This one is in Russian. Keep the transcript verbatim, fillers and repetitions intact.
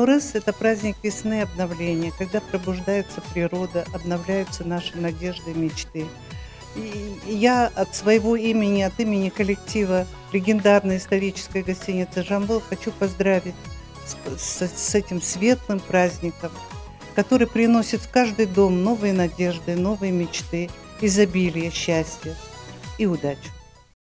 Наурыз — это праздник весны и обновления, когда пробуждается природа, обновляются наши надежды и мечты. И и я от своего имени, от имени коллектива легендарной исторической гостиницы «Жамбыл» хочу поздравить с п с с этим светлым праздником, который приносит в каждый дом новые надежды, новые мечты, изобилие, счастье и удачу.